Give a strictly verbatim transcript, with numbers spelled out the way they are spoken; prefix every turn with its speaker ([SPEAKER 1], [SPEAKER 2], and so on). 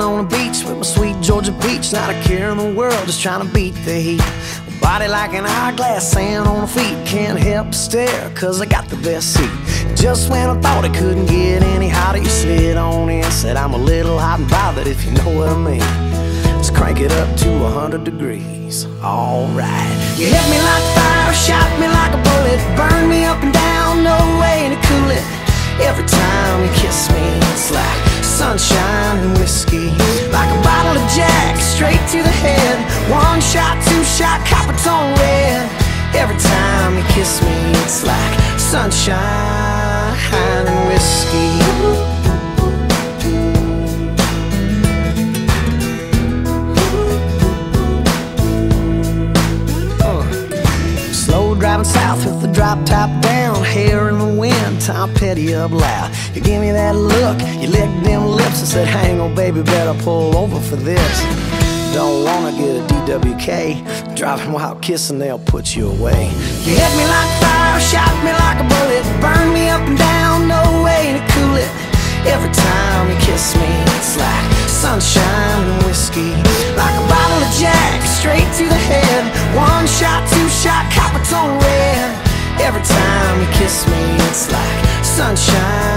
[SPEAKER 1] on the beach with my sweet Georgia peach, not a care in the world, just trying to beat the heat. Body like an hourglass, sand on the feet, can't help but stare, cause I got the best seat. Just when I thought it couldn't get any hotter, you slid on in, said I'm a little hot and bothered, if you know what I mean. Let's crank it up to a hundred degrees, alright. You hit me like fire, shot me like a bullet, burned me up and down, no way to cool it. Every time you kiss me, it's like sunshine and whiskey, like a bottle of Jack, straight to the head. One shot, two shot, copper tone red. Every time you kiss me, it's like sunshine and whiskey. Driving south with the drop top down, hair in the wind, Tom Petty up loud. You give me that look, you licked them lips and said, hang on baby, better pull over for this. Don't wanna get a D W K, driving while kissing, they'll put you away. You hit me like fire, shot me like a bullet, burned me up and down, no way to cool it. Every time you kiss me, it's like sunshine and whiskey, like a bottle of Jack, straight to the head. One shot, two shot, copper tone red. Every time you kiss me, it's like sunshine